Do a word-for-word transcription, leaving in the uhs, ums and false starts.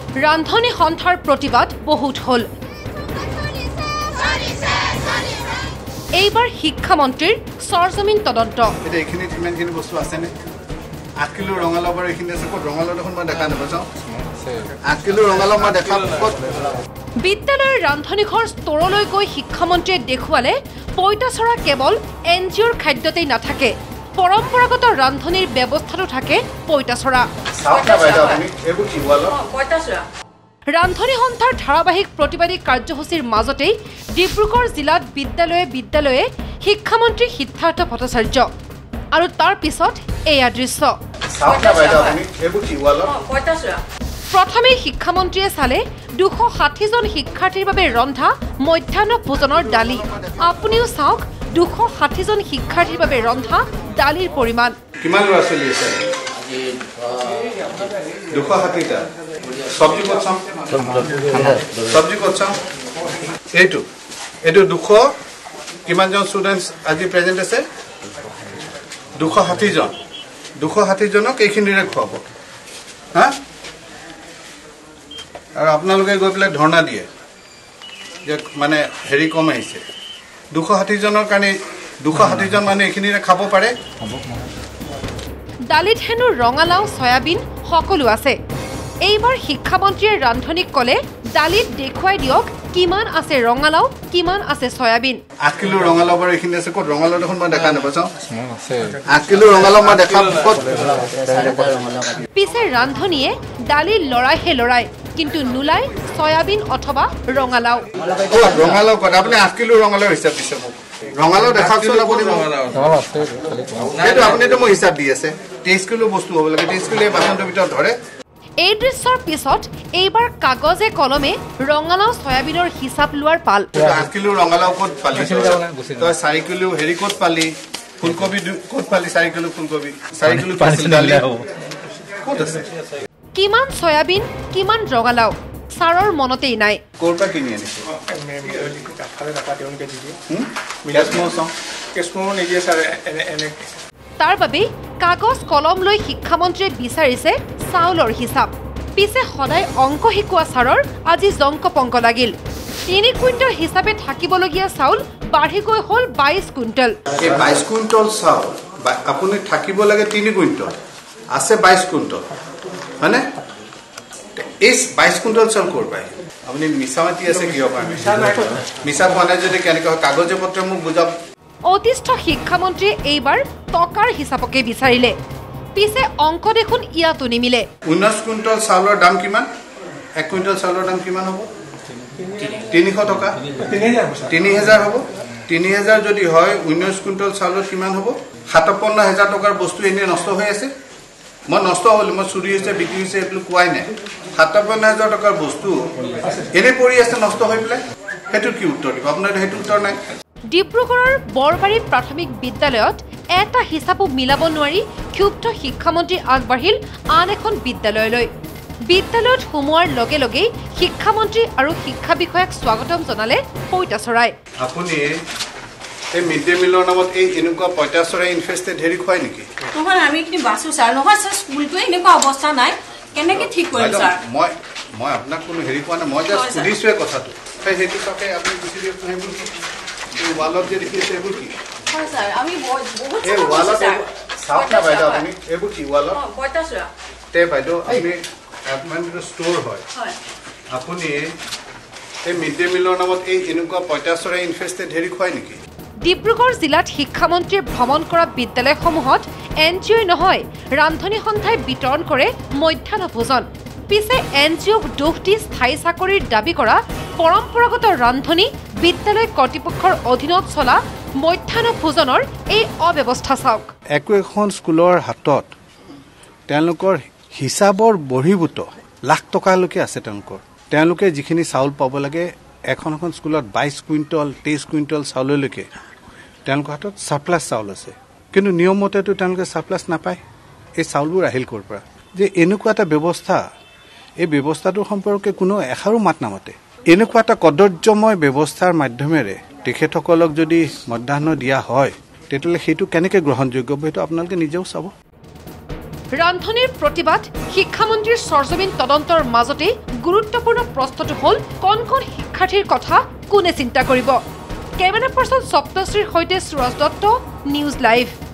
ৰান্ধনী সন্থাৰ প্ৰতিবাদ বহুত হল। এইবাৰ শিক্ষামন্ত্ৰীৰ সৰজমিন তদন্ত। এইখিনি কিমানখিনি বস্তু আছেনে? আঠ কিলো ৰঙালাও বাৰু এইখিনি আছে। ক'ত ৰঙালাও দেখোন মই দেখা নাপাওঁ। আঠ কিলো ৰঙালাও মই দেখা ক'ত? বিদ্যালয়ৰ ৰান্ধনীঘৰ ষ্টৰলৈ গৈ শিক্ষামন্ত্ৰীয়ে দেখুৱালে পইতাচৰা কেৱল এন জি অ'ৰ খাদ্যতেই নাথাকে, পৰম্পৰাগত ৰান্ধনীৰ ব্যৱস্থাটো থাকে পইতাচৰা। ৰান্ধনী সন্থাৰ ধাৰাবাহিক প্ৰতিবাদী কাৰ্যসূচীৰ মাজতেই ডিব্ৰুগড় জিলাত বিদ্যালয়ে বিদ্যালয়ে শিক্ষামন্ত্ৰী সিদ্ধাৰ্থ ভট্টাচাৰ্য আৰু তাৰ পিছত এয়া দৃশ্য। প্ৰথমে শিক্ষামন্ত্ৰীয়ে চালে দুশ ষাঠিজন শিক্ষাৰ্থীৰ বাবে ৰন্ধা মধ্যাহ্ন ভোজনৰ দালি। আপুনিও চাওক দুশ ষাঠিজন শিক্ষাৰ্থীৰ বাবে ৰন্ধা দালিৰ পৰিমাণ কিমান। ল'ৰা ছোৱালী আছে? দুশ ষাঠিটা। চব্জি ক'ত চাওঁ? চব্জি ক'ত চাওঁ? এইটো এইটো দুশ কিমানজন ষ্টুডেণ্টছ আজি প্ৰেজেণ্ট আছে? দুশ ষাঠিজন। দুশ ষাঠিজনক এইখিনিৰে খুৱাব হা। আৰু আপোনালোকে গৈ পেলাই ধৰ্ণা দিয়ে যে মানে হেৰি কম আহিছে। দুশ ষাঠিজনৰ কাৰণে দুশ ষাঠিজন মানুহ এইখিনিৰে খাব পাৰে? দালিত হেনো ৰঙালাও চয়াবিন সকলো আছে। এইবাৰ শিক্ষামন্ত্ৰীয়ে ৰান্ধনীক ক'লে দালিত দেখুৱাই দিয়ক কিমান আছে ৰঙালাও, কিমান আছে চয়াবিন। আঠ কিলো ৰঙালাও বাৰু এইখিনি আছে। ক'ত ৰঙালাও দেখোন মই দেখা নাপাওঁ। আঠ কিলো ৰঙালাও মই দেখা ক'ত? পিছে ৰান্ধনীয়ে দালি লৰাইহে লৰাই, কিন্তু নোলাই চয়াবিন অথবা ৰঙালাও। ৰঙালাও ক'ত? আপুনি আঠ কিলো ৰঙালাও হিচাপ দিছে মোক। ৰঙালাও দেখাওকচোন আপুনি। সেইটো আপুনিতো মোক হিচাপ দি আছে। তেইছ কিলো বস্তু হ'ব লাগে। তেইছ কিলো এই বাচনটোৰ ভিতৰত ধৰে। এই দৃশ্যৰ পিছত এইবাৰ কাগজে কলমে ৰঙালাও চয়াবিনৰ হিচাপ লোৱাৰ পাল। আঠ কিলো ৰঙালাও ক'ত পালি? তই চাৰি কিলো হেৰি ক'ত পালি? ফুলকবি ক'ত পালি? চাৰি কিলো ফুলকবি, চাৰি কিলো দালি ক'ত আছে? কিমান চয়াবিন কিমান ৰঙালাও ছাৰৰ মনতেই নাই। ক'ৰ পৰা কিনি আনিছে? তাৰ বাবেই কাগজ কলম লৈ শিক্ষামন্ত্ৰীয়ে বিচাৰিছে চাউলৰ হিচাপ। পিছে সদায় অংক শিকোৱা ছাৰৰ আজি জংক পংক লাগিল। তিনি কুইণ্টল হিচাপে থাকিবলগীয়া চাউল বাঢ়ি গৈ হ'ল বাইছ কুইণ্টল। এই বাইছ কুইণ্টল চাউল আপুনি থাকিব লাগে তিনি কুইণ্টল, আছে বাইছ কুইণ্টল হয়নে? এই বাইছ কুইণ্টল চাউল ক'ৰ পায়? আপুনি মিছা মাতি আছে কিয় কাৰণে? মিছা কোৱা নাই যদি কেনেকৈ হয় কাগজে পত্ৰ মোক বুজাওক। অতিষ্ঠ শিক্ষামন্ত্ৰীয়ে এইবাৰ টকাৰ হিচাপকে বিচাৰিলে। পিছে অংক দেখোন ইয়াতো নিমিলে। ঊনৈছ কুইণ্টল চাউলৰ দাম কিমান? এক কুইণ্টল চাউলৰ দাম কিমান হ'ব? তিনিশ টকা। তিনি হেজাৰ হ'ব। তিনি হেজাৰ যদি হয় ঊনৈছ কুইণ্টল চাউলত কিমান হ'ব? সাতাৱন্ন হেজাৰ টকাৰ বস্তু এনেই নষ্ট হৈ আছে। মই নষ্ট হ'লো, মই চুৰি হৈছে বিক্ৰী হৈছে এইটো কোৱাই নাই। সাতাৱন্ন হাজাৰ টকাৰ বস্তু এনেই পৰি আছে নষ্ট হৈ পেলাই। সেইটো কি উত্তৰ দিব? আপোনাৰ সেইটো উত্তৰ নাই। ডিব্ৰুগড়ৰ বৰবাৰী প্ৰাথমিক বিদ্যালয়ত এটা হিচাপো মিলাব নোৱাৰি ক্ষুব্ধ শিক্ষামন্ত্ৰী আগবাঢ়িল আন এখন বিদ্যালয়লৈ। বিদ্যালয়ত সোমোৱাৰ লগে লগেই শিক্ষামন্ত্ৰী আৰু শিক্ষা বিষয়াক স্বাগতম জনালে পইতাচৰাই। আপুনি এই মিড ডে মিলৰ নামত এই এনেকুৱা পইতাচৰাই ইনফেষ্টেড হেৰি খুৱাই নেকি? নহয় আমি কি বাছো ছাৰ। নহয় ছাৰ স্কুলটো এনেকুৱা অৱস্থা নাই, কেনেকে ঠিক কৰিম ছাৰ? মই মই আপোনাক কোনো হেৰি কোৱা নাই, মই জাষ্ট সুধিছোৱে কথাটো। সেইটো চাকে আপুনি গুচি দিয়ক। সেইবোৰ কি ৱালত যে দেখি আছে এইবোৰ কি? হয় ছাৰ আমি বহুত এই ৱালত চাওক না বাইদেউ আপুনি এইবোৰ কি ৱালত? পইতাচৰা। তে বাইদেউ আপুনি আপোনাৰ যিটো ষ্ট'ৰ হয় আপুনি এই মিড ডে মিলৰ নামত এই এনেকুৱা পইতাচৰাই ইনফেষ্টেড হেৰি খুৱাই নেকি? ডিব্ৰুগড় জিলাত শিক্ষামন্ত্ৰীয়ে ভ্ৰমণ কৰা বিদ্যালয়সমূহত এন জি অ'ই নহয় ৰান্ধনী সন্থাই বিতৰণ কৰে মধ্যাহ্ন ভোজন। পিছে এন জি অ'ক দোষ দি স্থায়ী চাকৰিৰ দাবী কৰা পৰম্পৰাগত ৰান্ধনী বিদ্যালয় কৰ্তৃপক্ষৰ অধীনত চলা মধ্যাহ্ন ভোজনৰ এই অব্যৱস্থা চাওক। একো এখন স্কুলৰ হাতত তেওঁলোকৰ হিচাপৰ বহিৰ্ভূত লাখ টকালৈকে আছে। তেওঁলোকৰ তেওঁলোকে যিখিনি চাউল পাব লাগে এখন এখন স্কুলত বাইছ কুইণ্টল তেইছ কুইণ্টল চাউললৈকে তেওঁলোকৰ হাতত ছাপ্লাছ চাউল আছে। কিন্তু নিয়মমতেতো তেওঁলোকে ছাপ্লাছ নাপায়। এই চাউলবোৰ আহিল ক'ৰ পৰা? যে এনেকুৱা এটা ব্যৱস্থা, এই ব্যৱস্থাটোৰ সম্পৰ্কে কোনো এষাৰো মাত নামাতে। এনেকুৱা এটা কদৰ্যময় ব্যৱস্থাৰ মাধ্যমেৰে তেখেতসকলক যদি মধ্যাহ্ন দিয়া হয় তেতিয়াহ'লে সেইটো কেনেকৈ গ্ৰহণযোগ্য হ'ব সেইটো আপোনালোকে নিজেও চাব। ৰান্ধনিৰ প্ৰতিবাদ শিক্ষামন্ত্ৰীৰ সৰজমিন তদন্তৰ মাজতে গুৰুত্বপূৰ্ণ প্ৰশ্নটো হ'ল কোন কোন শিক্ষাৰ্থীৰ কথা কোনে চিন্তা কৰিব কেমেৰা পাৰ্চন সপ্তশ্ৰীৰ সৈতে সুৰজ দত্ত নিউজ লাইভ